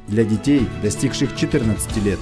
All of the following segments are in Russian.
для детей, достигших 14 лет.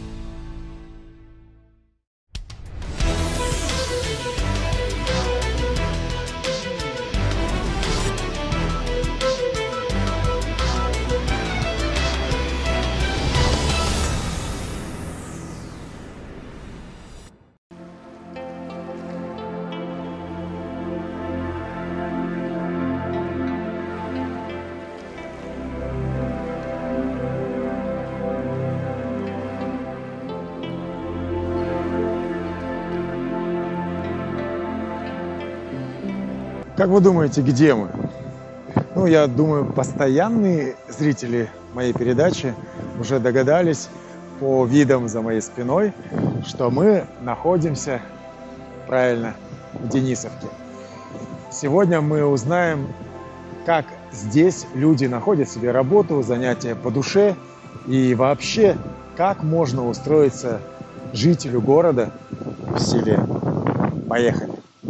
Как вы думаете, где мы? Ну, я думаю, постоянные зрители моей передачи уже догадались по видам за моей спиной, что мы находимся, правильно, в Денисовке. Сегодня мы узнаем, как здесь люди находят себе работу, занятия по душе и вообще, как можно устроиться жителю города в селе. Поехали!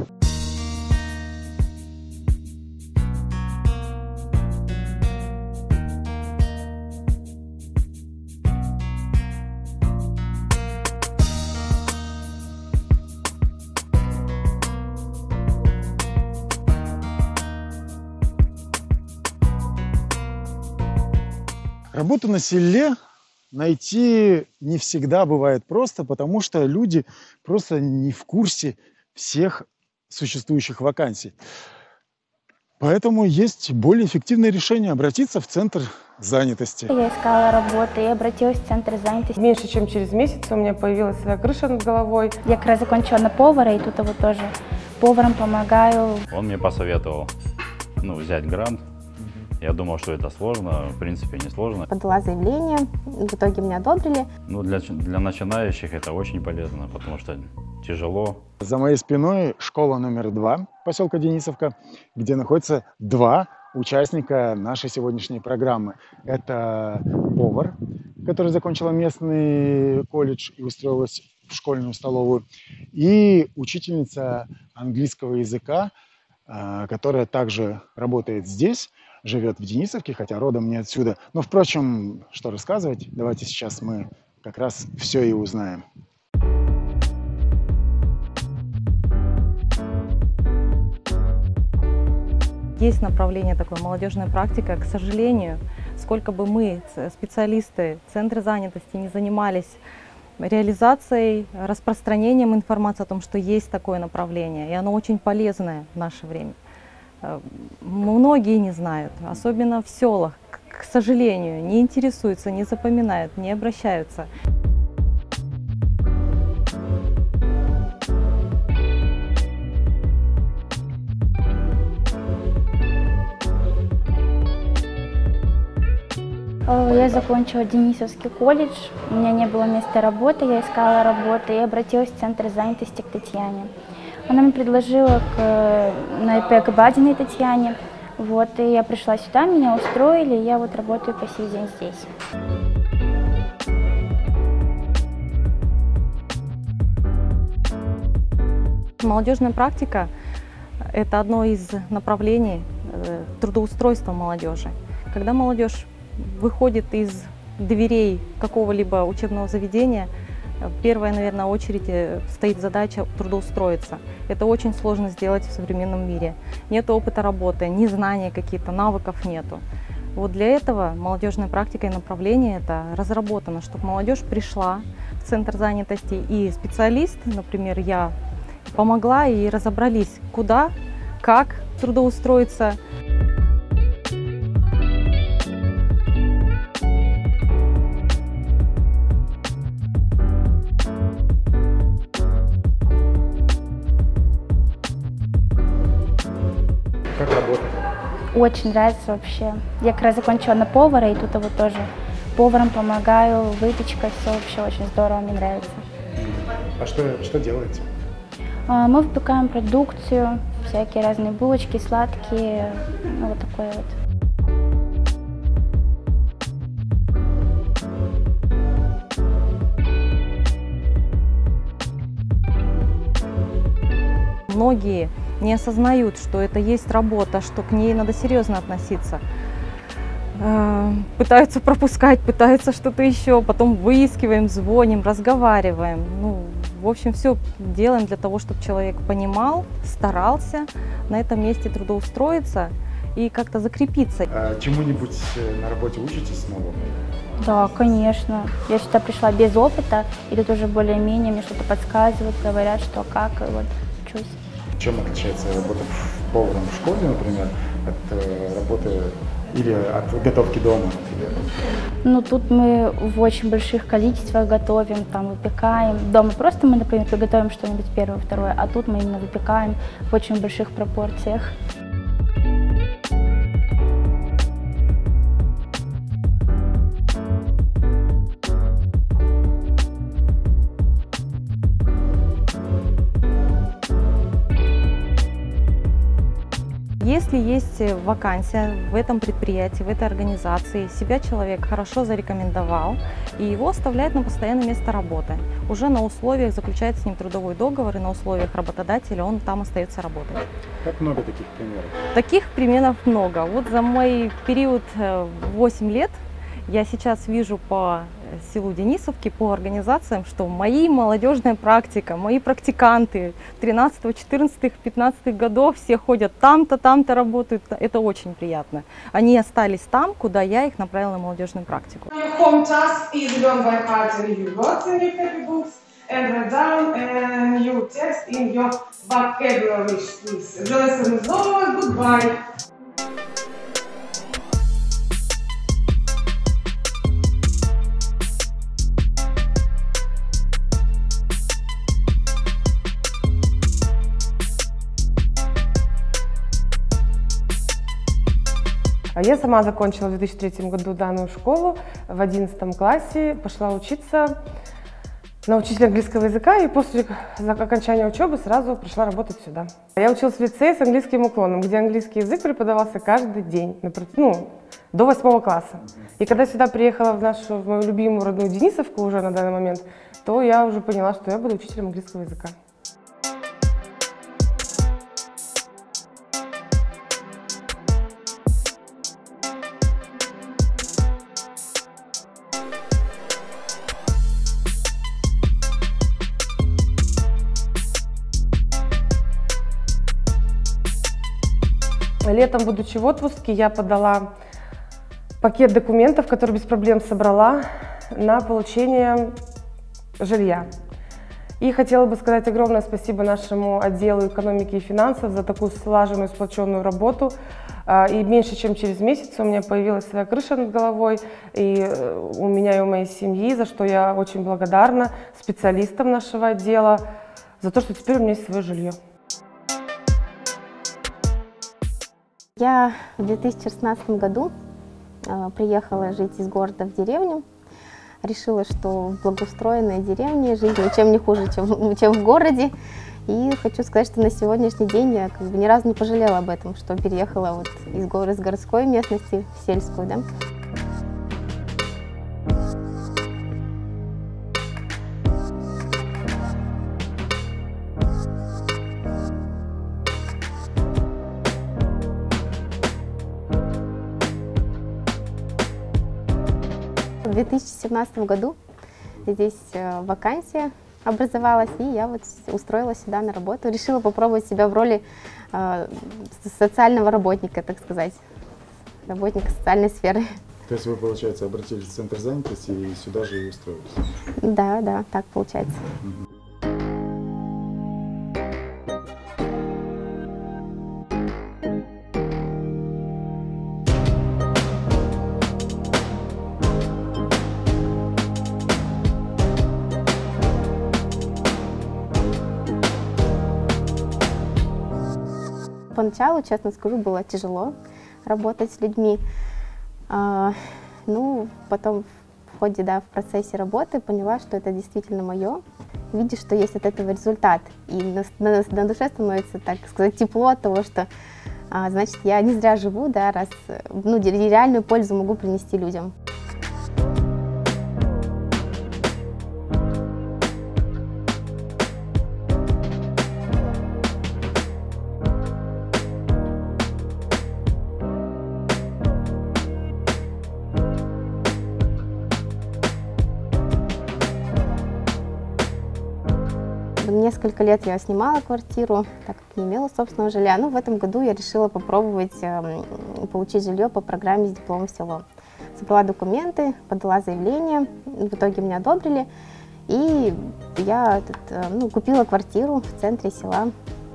Работу на селе найти не всегда бывает просто, потому что люди просто не в курсе всех существующих вакансий. Поэтому есть более эффективное решение – обратиться в центр занятости. Я искала работу и обратилась в центр занятости. Меньше чем через месяц у меня появилась своя крыша над головой. Я как раз закончила на повара, и тут вот тоже поваром помогаю. Он мне посоветовал взять грант. Я думал, что это сложно, в принципе, не сложно. Подала заявление, в итоге меня одобрили. Для начинающих это очень полезно, потому что тяжело. За моей спиной школа номер 2 поселка Денисовка, где находится 2 участника нашей сегодняшней программы. Это повар, который закончила местный колледж и устроилась в школьную столовую, и учительница английского языка, которая также работает здесь, живет в Денисовке, хотя родом не отсюда. Но, впрочем, что рассказывать, давайте сейчас мы как раз все и узнаем. Есть направление такое, молодежная практика. К сожалению, сколько бы мы, специалисты Центра занятости, не занимались реализацией, распространением информации о том, что есть такое направление, и оно очень полезное в наше время. Многие не знают, особенно в селах, к сожалению, не интересуются, не запоминают, не обращаются. Я закончила Денисовский колледж, у меня не было места работы, я искала работу и обратилась в центр занятости к Татьяне. Она мне предложила на ИП к Бадиной Татьяне, и я пришла сюда, меня устроили, и я работаю по сей день здесь. Молодежная практика – это одно из направлений трудоустройства молодежи. Когда молодежь выходит из дверей какого-либо учебного заведения, первая, наверное, очередь стоит задача трудоустроиться. Это очень сложно сделать в современном мире. Нет опыта работы, ни знаний каких-то, навыков нету. Для этого молодежная практика и направление это разработано, чтобы молодежь пришла в центр занятости и специалист, например, я, помогла и разобрались, куда, как трудоустроиться. Как работает? Очень нравится вообще. Я как раз закончила на повара, и тут тоже поваром помогаю, выпечка, все вообще очень здорово, мне нравится. А что делаете? Мы выпекаем продукцию, всякие разные булочки, сладкие, вот такое вот. Многие не осознают, что это есть работа, что к ней надо серьезно относиться. пытаются пропускать, пытаются что-то еще, потом выискиваем, звоним, разговариваем. Ну, в общем, все делаем для того, чтобы человек понимал, старался на этом месте трудоустроиться и как-то закрепиться. А чему-нибудь на работе учитесь новому? Да, конечно. Я сюда пришла без опыта, и тут уже более-менее мне что-то подсказывают, говорят, что как, и вот учусь. Чем отличается работа поваром в школе, например, от работы или от готовки дома, например? Ну, тут мы в очень больших количествах готовим, там выпекаем. Дома просто мы, например, приготовим что-нибудь первое, второе, а тут мы именно выпекаем в очень больших пропорциях. Если есть вакансия в этом предприятии, в этой организации, себя человек хорошо зарекомендовал, и его оставляют на постоянное место работы. Уже на условиях заключает с ним трудовой договор, и на условиях работодателя он там остается работать. Как много таких примеров? Таких примеров много. Вот за мой период 8 лет я сейчас вижу по селу Денисовки, по организациям, что мои молодежная практика, мои практиканты 13, 14, 15 годов все ходят там-то работают. Это очень приятно. Они остались там, куда я их направила на молодежную практику. Home task is learn by heart and you got in your copy books and write down a new text in your vocabulary please. The lesson is over. Goodbye. Я сама закончила в 2003 году данную школу, в 11 классе пошла учиться на учителя английского языка и после окончания учебы сразу пришла работать сюда. Я училась в лицее с английским уклоном, где английский язык преподавался каждый день, до 8 класса. И когда сюда приехала в мою любимую родную Денисовку уже на данный момент, то я уже поняла, что я буду учителем английского языка. Летом, будучи в отпуске, я подала пакет документов, который без проблем собрала на получение жилья. И хотела бы сказать огромное спасибо нашему отделу экономики и финансов за такую слаженную, сплоченную работу. И меньше чем через месяц у меня появилась своя крыша над головой, и у меня и у моей семьи, за что я очень благодарна специалистам нашего отдела, за то, что теперь у меня есть свое жилье. Я в 2016 году приехала жить из города в деревню. Решила, что в благоустроенной деревне жизнь ничем не хуже, чем в городе. И хочу сказать, что на сегодняшний день я ни разу не пожалела об этом, что переехала из городской местности в сельскую. Да? В 2017 году здесь вакансия образовалась, и я устроилась сюда на работу. Решила попробовать себя в роли социального работника, так сказать, работника социальной сферы. То есть вы, получается, обратились в центр занятости и сюда же и устроились? Да, так получается. Поначалу, честно скажу, было тяжело работать с людьми. Потом в ходе, в процессе работы поняла, что это действительно мое. Видишь, что есть от этого результат. И на душе становится, так сказать, тепло от того, что, значит, я не зря живу, раз реальную пользу могу принести людям. Несколько лет я снимала квартиру, так как не имела собственного жилья. Ну, в этом году я решила попробовать получить жилье по программе «С дипломом в село». Собрала документы, подала заявление, в итоге меня одобрили, и я купила квартиру в центре села.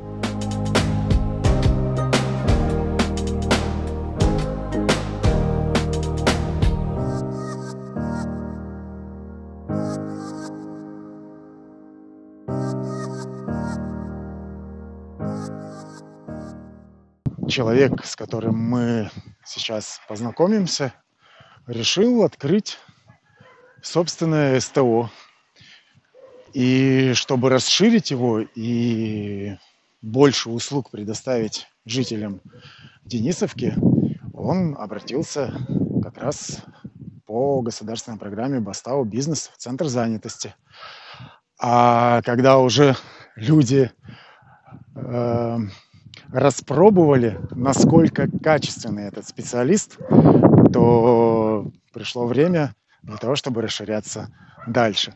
Человек, с которым мы сейчас познакомимся, решил открыть собственное СТО. И чтобы расширить его и больше услуг предоставить жителям Денисовки, он обратился как раз по государственной программе «Бастау Бизнес» в Центр занятости. А когда уже люди распробовали, насколько качественный этот специалист, то пришло время для того, чтобы расширяться дальше.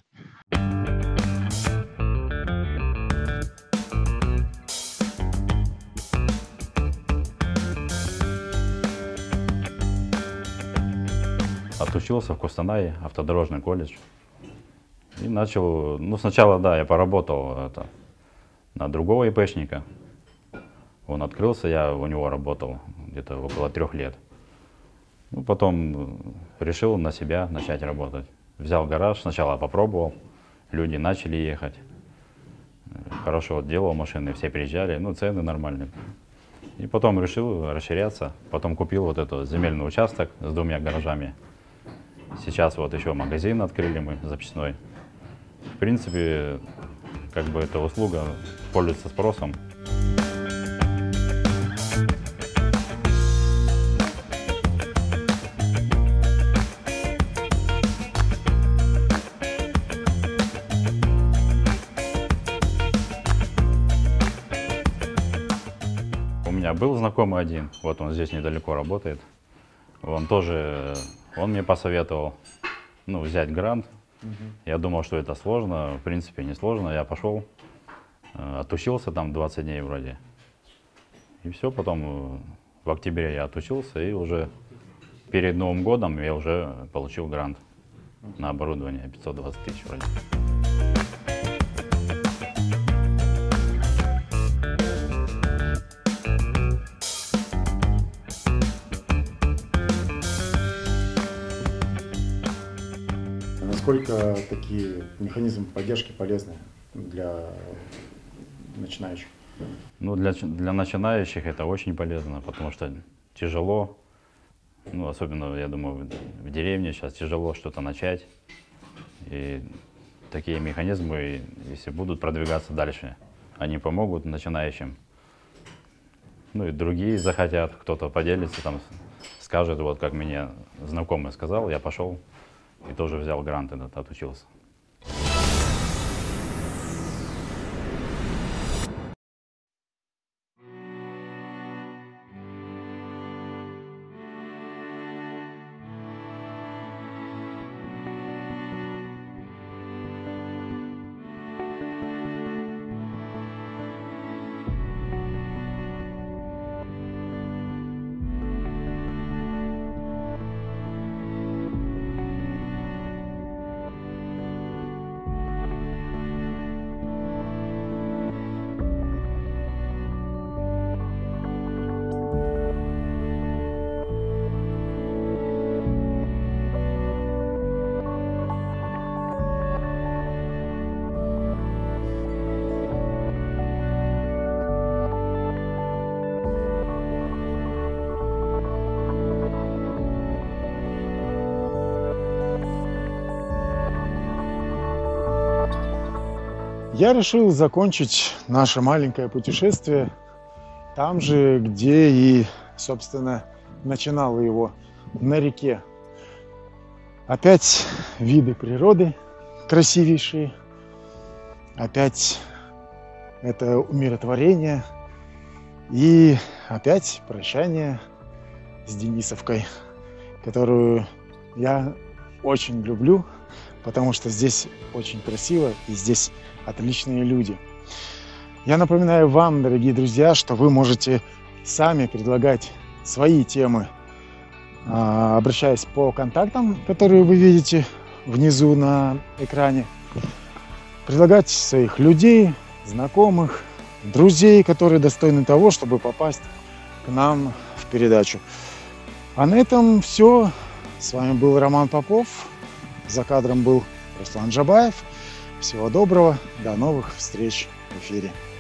Отучился в Костанае, автодорожный колледж. И начал, сначала, да, я поработал на другого ИПшника. Он открылся, я у него работал где-то около 3 лет. Потом решил на себя начать работать. Взял гараж, сначала попробовал, люди начали ехать. Хорошо отделал машины, все приезжали, цены нормальные. И потом решил расширяться, потом купил вот этот земельный участок с 2 гаражами. Сейчас вот еще магазин открыли мы, запчастной. В принципе, эта услуга пользуется спросом. У меня был знакомый один, вот он здесь недалеко работает. Он мне посоветовал, взять грант. Я думал, что это сложно, в принципе не сложно. Я пошел, отучился там 20 дней вроде. И все, потом в октябре я отучился, и уже перед Новым годом я уже получил грант на оборудование 520 тысяч вроде. Насколько такие механизмы поддержки полезны для начинающих? Для начинающих это очень полезно, потому что тяжело, особенно, я думаю, в деревне сейчас тяжело что-то начать. И такие механизмы, если будут продвигаться дальше, они помогут начинающим. И другие захотят, кто-то поделится, скажет, вот как мне знакомый сказал, я пошел. И тоже взял грант этот, отучился. Я решил закончить наше маленькое путешествие там же, где и, собственно, начинал его, на реке. Опять виды природы красивейшие, опять это умиротворение и опять прощание с Денисовкой, которую я очень люблю, потому что здесь очень красиво и здесь отличные люди. Я напоминаю вам, дорогие друзья, что вы можете сами предлагать свои темы, обращаясь по контактам, которые вы видите внизу на экране. Предлагать своих людей, знакомых, друзей, которые достойны того, чтобы попасть к нам в передачу. А на этом все. С вами был Роман Попов. За кадром был Руслан Джабаев. Всего доброго. До новых встреч в эфире.